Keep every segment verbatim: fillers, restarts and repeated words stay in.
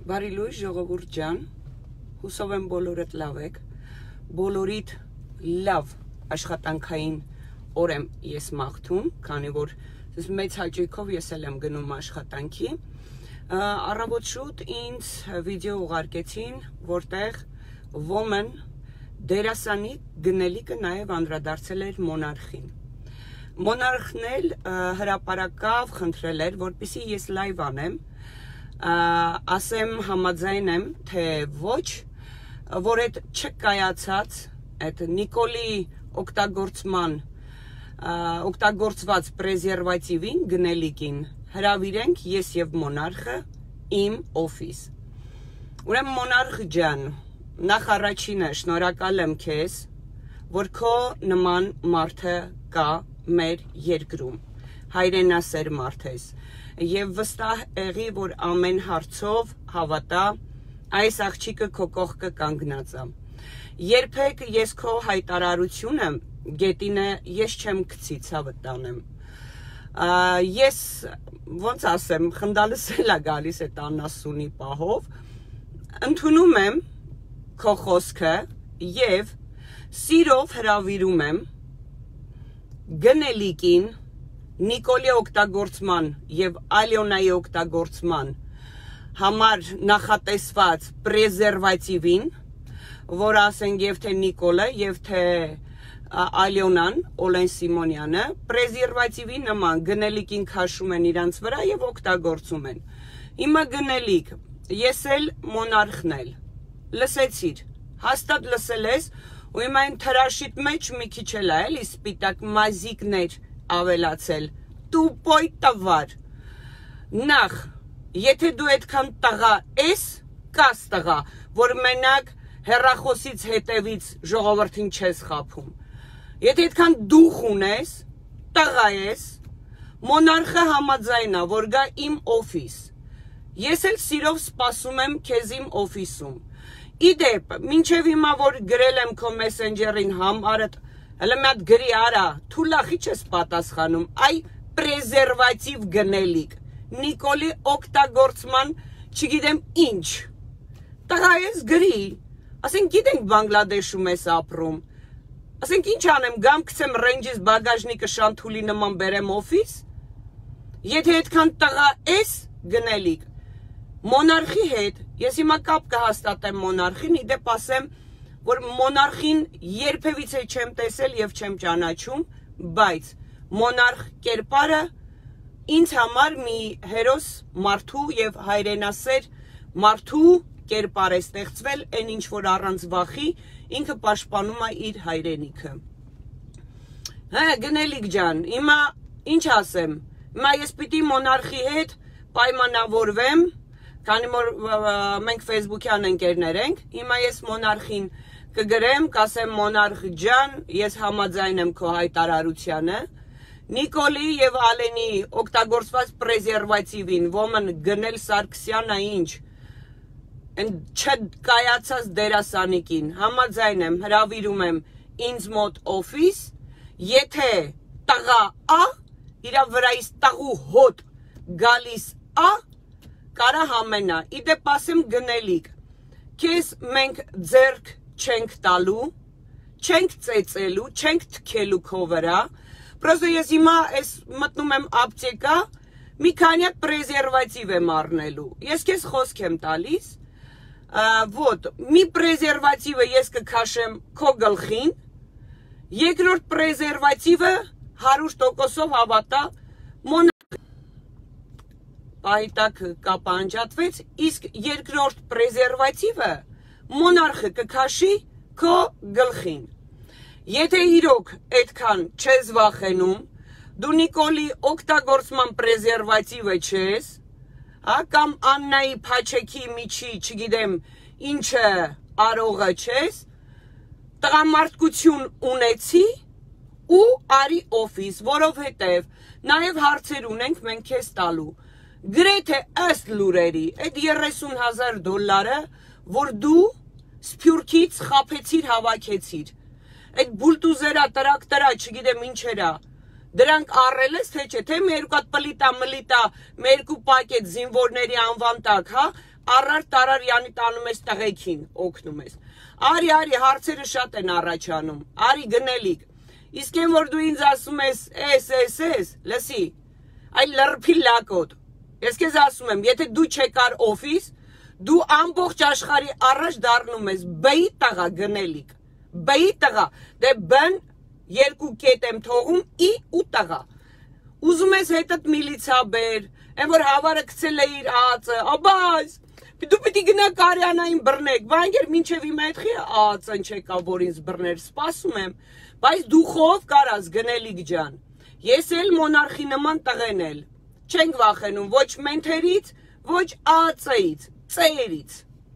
Բարի լույս ժողովուրդ ջան, հուսով եմ բոլորդ լավ եք, բոլորիդ լավ աշխատանքային օր եմ ես մաղթում, քանի որ մեծ հաճույքով ես էլ եմ գնում աշխատանքի, առավոտ շուտ ինձ վիդեո ուղարկեցին, որտեղ woman դերասանի գնելիքը նաև անդրադարձել էր մոնարխին։ Մոնարխն էլ հրապարակավ խնդրել էր, որպեսզի ես լայվ անեմ, ասեմ համաձայն եմ, թե ոչ, որ այդ չկայացած, այդ Նիկոլի օգտագործման, օգտագործված պրեզերվատիվին գնելիքին հրավիրենք ես և մոնարխը իմ օֆիս։ Ուրեմն մոնարխ ջան, նախ առաջինը շնորհակալ եմ քեզ, որ քո նման մարդը կա մեր երկրում, հայրենասեր մարդ ես, և վստահ եղի, որ ամեն հարցով հավատա, այս աղջիկը քո կողքը կանգնած է։ Երբեք ես քո հայտարարությունը գետինը ես չեմ գցի ցավը տանեմ։ Ես ոնց ասեմ, խնդալս էլ է գալիս այդ անասունի պահով, ընդունում եմ քո խոսքը և սիրով հրավիրում եմ գնելիքին Նիկոլի օգտագործման և Ալյոնայի օգտագործման համար նախատեսված պրեզերվատիվին, որ ասենք և թե Նիկոլը, և թե Ալյոնան, Օլեն Սիմոնյանը, պրեզերվատիվի նման գնելիքին քաշում են իրանց վրա և օգտագործում են։ Հիմա գնելիք, ես էլ մոնարխն էլ, լսեցիր, հաստատ լսել ես, ու հիմա այն թրաշիտ մեջ մի քիչ էլ է, էլի սպիտակ մազիկներ ավելացել, տուպոյ տվար, նախ, եթե դու այդքան տղա ես, կաս տղա, որ մենակ հեռախոսից հետևից ժողովրդին չես խաբում, եթե այդքան դուխ ունես, տղա ես, մոնարխը համաձայնա, որ գա իմ օֆիս, ես էլ սիրով սպասում եմ քեզ իմ օֆիսում, իդեպ, մինչև հիմա, որ գրել եմ քո մեսենջերին համարդ, հələ մի հատ գրի արա, թուլախի չես պատասխանում, այ պրեզերվատիվ գնելիք, Նիկոլի օգտագործման, չգիտեմ ինչ, տղա ես գրի, ասենք գիտենք Բանգլադեշում ես ապրում, ասենք ինչ անեմ, գամ գցեմ ռենջիս բագաժնիկը շանթուլի նման բերեմ օֆիս, եթե այդքան տղա ես գնելիք, մոնարխի հետ, ես հիմա կապ կհաստատեմ մոնարխին, իդեպ ասեմ, որ մոնարխին երբևիցե չեմ տեսել և չեմ ճանաչում, բայց մոնարխ կերպարը ինձ համար մի հերոս մարդու և հայրենասեր մարդու կերպար է ստեղծվել, այն ինչ որ առանց վախի ինքը պաշտպանում է իր հայրենիքը։ Հա, գնելիք ջան, հիմա ինչ ասեմ, հիմա ես պիտի մոնարխի հետ պայմանավորվեմ, քանի որ մենք ֆեյսբուքյան ընկերներ ենք, հիմա ես մոնարխին կգրեմ, կասեմ մոնարխ ջան, ես համաձայն եմ քո հայտարարությանը, Նիկոլի և Ալենի օգտագործված պրեզերվատիվին, ոմն գնել Սարգսյանը ինչ, չկայացած դերասանիկին, համաձայն եմ, հրավիրում եմ ինձ մոտ օֆիս, եթե տղա ա, իրա վրայից տաղու հոտ գալիս ա, կարա համենա, իդեպ ասեմ գնելիք, քեզ մենք ձեռք չենք տալու, չենք ծեծելու, չենք թքելու քո վրա, պրոստո ես հիմա մտնում եմ ապտեկա, մի քանի հատ պրեզերվատիվ եմ առնելու, ես քեզ խոսք եմ տալիս, ոտ, մի պրեզերվատիվը ես կքաշեմ քո գլխին, երկրորդ պրեզերվատիվը հարյուր տոկոսով հավատա մոնարխ պահիտակ կապը անջատվեց, իսկ երկրորդ պրեզերվատիվը մոնարխը կքաշի քո գլխին։ Եթե իրոք այդքան չես վախենում, դու Նիկոլի օգտագործման պրեզերվատիվը չես, կամ Աննայի փաչեքի միջի, չգիտեմ, ինչը արողը չես, տղամարդկություն ունեցի ու արի օֆիս, որովհետև նաև հարցեր ունենք մենք քեզ տալու։ Գրեթե ըստ լուրերի, այդ երեսուն հազար դոլարը, որ դու սփյուռքից խաբեցիր, հավաքեցիր, այդ բուլտուզերա, տրակտորա, չգիտեմ ինչերա, դրանք առել ես, թե չէ, թե մի երկու հատ պլիտա, մլիտա, մի երկու պակետ զինվորների անվան տակ, հա, առար տարարյանի տանում ես տղեկին, օգնում ես։ Արի, արի, հարցերը շատ են առաջանում, արի գնելիք։ Իսկ են որ դու ինձ ասում ես, էս, էս, էս, լսի, այ լրփի լակոտ։ Ես քեզ ասում եմ, եթե դու չեկար օֆիս, դու ամբողջ աշխարհի առաջ դառնում ես B-ի տղա գնելիք։ B-ի տղա, դե B-ն երկու կետ եմ թողում, I ու տղա։ Ուզում ես հետդ միլիցա բեր, այն որ հավարը գցել է իր ածը, աբայս, դու պիտի գնա կարյանային բռնեք, վանգեր մինչև իմ այդ խի ածն չեկա, որ ինձ բռներ, սպասում եմ, բայց դու խով կարաս գնելիք ջան, ես էլ մոնարխի նման տղեն էլ, չենք վախենում, ոչ մենթերից, ոչ ածից, ծերից,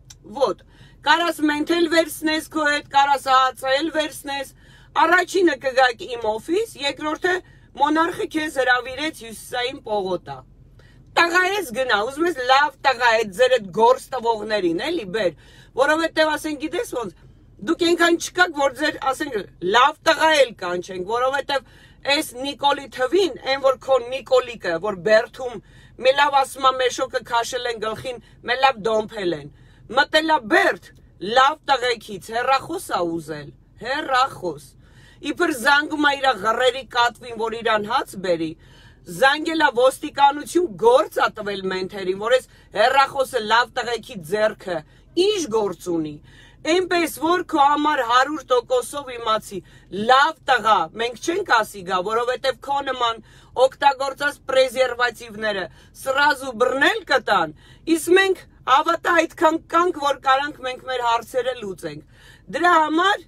ոտ, կարաս մենթել վերցնես քո հետ, կարաս ածել վերցնես, առաջինը կգաք իմ օֆիս, երկրորդը մոնարխը քեզ հրավիրեց հյուսիսային պողոտա։ Տղա ես գնա, ուզում ես լավ տղա այդ ձեր այդ գործ տվողներին, էլի բեր, որովհետև ասենք գիտես ոնց, դուք այնքան չկաք, որ ձեր, ասենք, լավ տղա էլ կանչենք, որովհետև այս Նիկոլի թվին, այն որ քո Նիկոլիկը, որ բերթում, մի լավ ասում մեշոկը քաշել են գլխին, մի լավ դոմփել են, մտելա բերթ, լավ տղեկից, հեռախոս ա ուզել, հեռախոս, իբր զանգում ա իրա ղռերի կատվին, որ իրան հաց բերի, զանգելա ոստիկանություն գործ ա տվել մենթերին, որ ես հեռախոսը լավ տղեկի ձեռքը, ինչ գործ ունի, այնպես որ քո համար հարյուր տոկոսով իմացի, լավ տղա, մենք չենք ասի գա, որովհետև քո նման օգտագործած պրեզերվատիվները սրազու բռնել կտան, իսկ մենք ավատա այդքան կանք, որ կարանք մենք մեր հարցերը լուծենք, դրա համար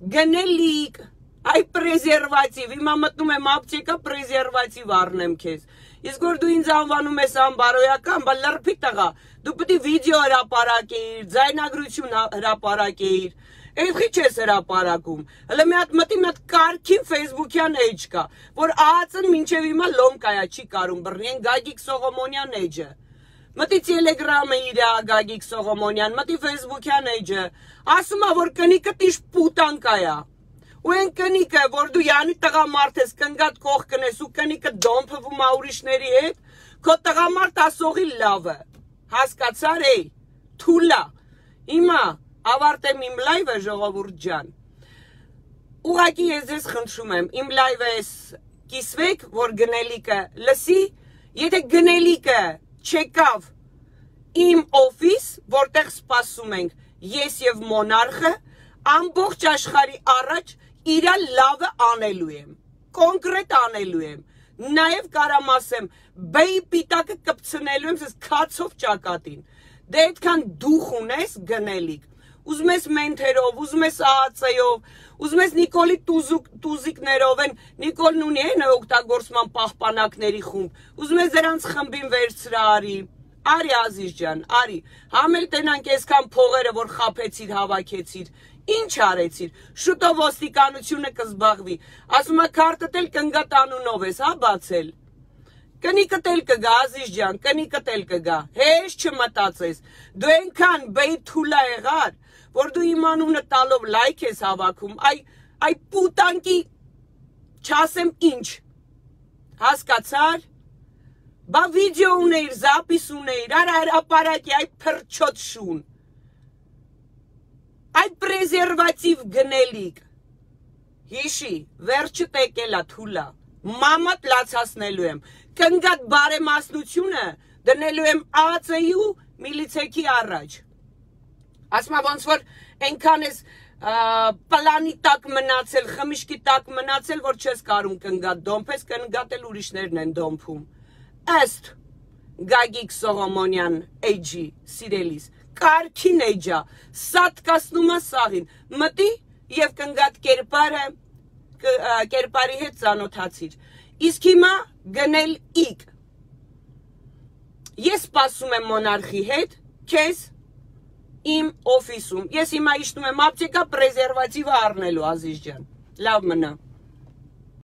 գնելիք, այ պրեզերվատիվ, հիմա մտնում եմ ապտեկա պրեզերվատիվ առնեմ քեզ, իսկ որ դու ինձ անվանում ես անբարոյական, բա լրփի տղա, դու պիտի վիդեո հրապարակեիր, ձայնագրություն հրապարակեիր, Էնքի չես հրապարակում, հլը մի հատ մտի մի հատ կարգին ֆեյսբուքյան էջ կա, որ ԱԱՑ-ն մինչև հիմա լոմկայա չի կարում բռնի, են Գագիկ Սողոմոնյան էջը, մտի տելեգրամը իրա Գագիկ Սողոմոնյան, մտի ֆեյսբուքյան էջը, ասում ա, որ կնիկը տիշ պուտանկայա, ու են կնիկը, որ դու յանի տղամարդ ես, կնգատ կողքն ես, ու կնիկը դոմփվում ա ուրիշների հետ, քո տղամարդ ասողի լավը, հասկացար էй, թուլա, հիմա ավարտեմ իմ լայվը ժողովուրդ ջան, ուղղակի ես ձեզ խնդրում եմ, իմ լայվը ես կիսվեք, որ գնելիքը լսի, եթե գնելիքը չեկավ իմ օֆիս, որտեղ սպասում ենք ես և մոնարխը, ամբողջ աշխարհի առաջ իրա լավը անելու եմ, կոնկրետ անելու եմ, նաև կարամ ասեմ, բեի պիտակը կպցնելու եմ, սես կացով ճակատին, դե այդքան դուխ ունես գնելիք, ուզում ես մենթերով, ուզում ես ԱԱՑ-ով, ուզում ես Նիկոլի տուզիկներով են, Նիկոլն ունի են օգտագործման պահպանակների խումբ, ուզում ես դրանց խմբին վերցրա արի, արի Ազիզ ջան, արի, համել տենանք այսքան փողերը, որ խափեցիր, հավաքեցիր, ինչ արեցիր, շուտով ոստիկանությունը կզբաղվի, ասում ա քարտդ էլ կնգատ անունով ես, հա բացել, կնիկդ էլ կգա, Ազիզ ջան, կնիկդ էլ կգա, հեշ չմտածես, դու ենքան բեի թուլա եղար, որ դու իմ անունը տալով լայք ես հավաքում, այ պուտանկի չասեմ ինչ, հասկացար, բա վիդեո ունեիր, զապիս ունեիր, արա հրապարակի, այ փրչոտ շուն, այ պրեզերվատիվ գնելիք, հիշի, վերջը տեկելա թուլա, մամատ լացասնելու եմ, կնգատ բարեմասնությունը դնելու եմ ԱԱՑ-ի ու միլիցեքի առաջ, ասմա ոնց որ ենքան ես պլանի տակ մնացել, խմիշկի տակ մնացել, որ չես կարում կնգատ դոմփես, կնգատ էլ ուրիշներն են դոմփում, ըստ Գագիկ Սողոմոնյան էջի սիրելիս, կարգին էջա, սատկասնում ա սաղին, մտի և կնգատ կերպարը, կերպարի հետ ծանոթացիր, իսկ հիմա գնել իք, ես սպասում եմ մոնարխի հետ, քեզ իմ օֆիսում, ես հիմա իշտում եմ ապտեկա պրեզերվատիվը առնելու Ազիզ ջան, լավ մնա